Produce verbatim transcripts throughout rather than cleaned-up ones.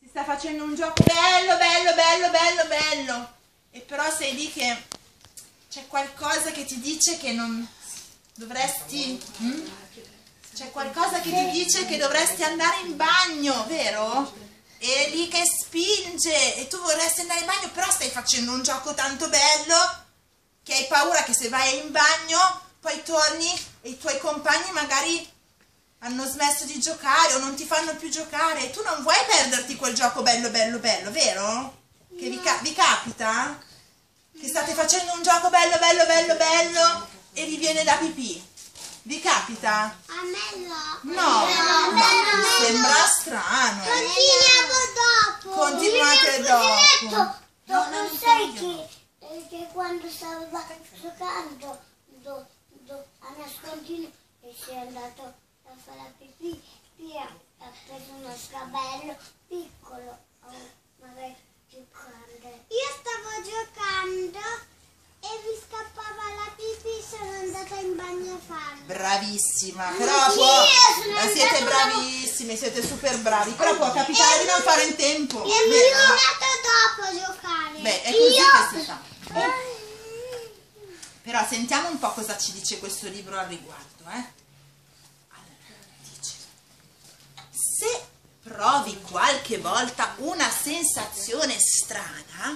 sta facendo un gioco bello, bello, bello, bello, bello, e però sei lì che c'è qualcosa che ti dice che non dovresti, hm? C'è qualcosa che ti dice che dovresti andare in bagno, vero? E lì che spinge e tu vorresti andare in bagno, però stai facendo un gioco tanto bello che hai paura che se vai in bagno poi torni e i tuoi compagni magari hanno smesso di giocare o non ti fanno più giocare e tu non vuoi perderti quel gioco bello bello bello, vero? Che vi, ca vi capita? Che state facendo un gioco bello bello bello bello e vi viene da pipì? Vi capita? A me no. No, a me ma no. Sembra strano. Continuiamo dopo. Continuate dopo. No, non sai che, eh, che quando stavo giocando do, do, a nascondino e sei andato a fare la pipì, Pia ha preso uno scabello piccolo, oh, magari più grande. Io stavo giocando e mi scappava la pipì, sono andata in bagno a farlo. Bravissima, però può, ma siete bravissimi, siete super bravi, però può capitare di non fare in tempo. E mi sono andato dopo a giocare. Beh, è così che si fa. Però sentiamo un po' cosa ci dice questo libro al riguardo, eh? Allora, dice: se provi qualche volta una sensazione strana,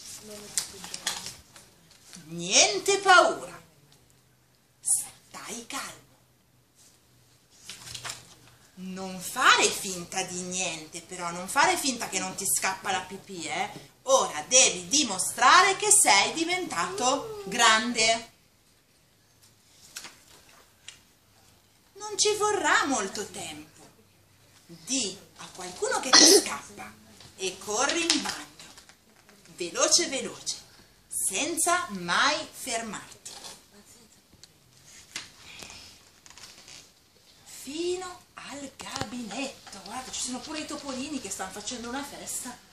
niente paura, stai calmo. Non fare finta di niente, però, non fare finta che non ti scappa la pipì, eh? Ora devi dimostrare che sei diventato grande. Non ci vorrà molto tempo. Di a qualcuno che ti scappa e corri in bagno, veloce veloce, senza mai fermarti, fino al gabinetto. Guarda, ci sono pure i topolini che stanno facendo una festa.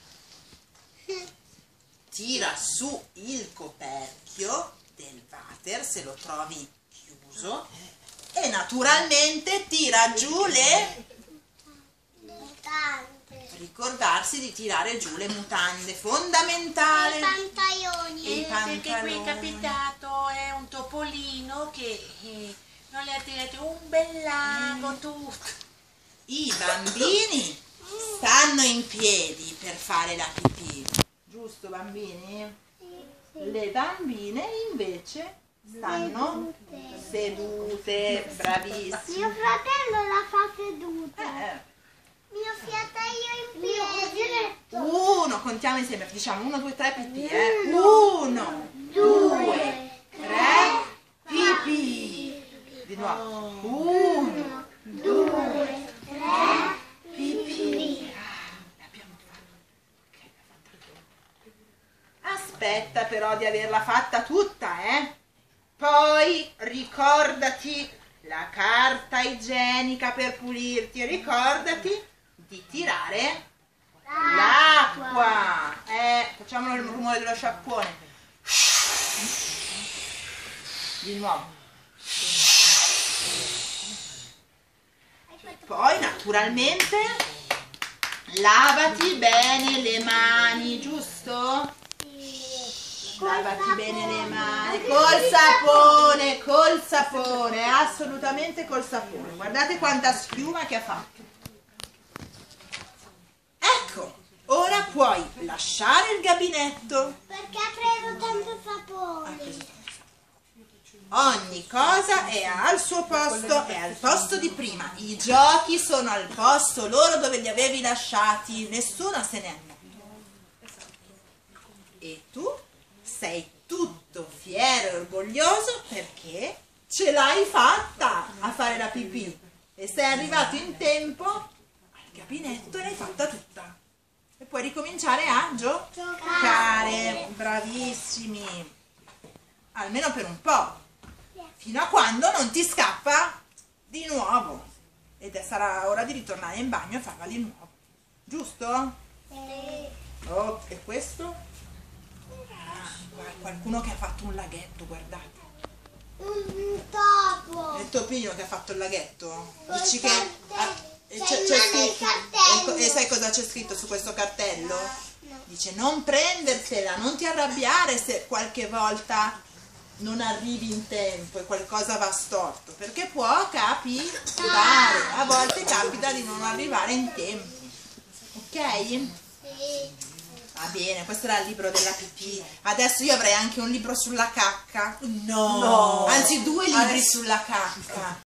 Tira su il coperchio del water se lo trovi chiuso e naturalmente tira giù le mutande. Ricordarsi di tirare giù le mutande, fondamentale. I pantaloni. E i pantaloni. Perché qui è capitato è un topolino che eh, non le ha tirate un bel lago tutto. I bambini stanno in piedi per fare la pipì, giusto bambini? Le bambine invece stanno sedute, bravissime. Mio fratello la fa seduta. Eh, Mio fratello in piedi. uno, contiamo insieme, diciamo uno, due, tre pipì, eh? Uno, due, tre, pipì. Di nuovo. Uno, due, tre, pipì. L'abbiamo fatto. Aspetta però di averla fatta tutta, eh? Poi ricordati la carta igienica per pulirti e ricordati di tirare l'acqua. Eh, facciamo il rumore dello sciacquone. Di nuovo. Poi naturalmente lavati bene le mani, giusto? Lavati bene le mani col sapone, col sapone, assolutamente col sapone. Guardate quanta schiuma che ha fatto. Ecco, ora puoi lasciare il gabinetto. Perché ha preso tanto sapone. Ogni cosa è al suo posto, è al posto di prima. I giochi sono al posto loro dove li avevi lasciati, nessuno se n'è andato. E tu sei tutto fiero e orgoglioso perché ce l'hai fatta a fare la pipì e sei arrivato in tempo al gabinetto e l'hai fatta tutta. E puoi ricominciare a giocare. Bravissimi. Almeno per un po'. Fino a quando non ti scappa di nuovo. Ed sarà ora di ritornare in bagno e farla di nuovo. Giusto? Sì. Oh, e questo? Ah, guarda, qualcuno che ha fatto un laghetto, guardate. Un topo. È il topino che ha fatto il laghetto? Col Dici che... tante- ah, E, C'è c'è- in c'è mano il scritto- cartello. e- e sai cosa c'è scritto su questo cartello? No. Dice non prendersela, non ti arrabbiare se qualche volta non arrivi in tempo e qualcosa va storto, perché può capitare, a volte capita di non arrivare in tempo, ok? Sì. Va bene, questo era il libro della pipì. Adesso io avrei anche un libro sulla cacca, No. anzi due libri Adesso- sulla cacca.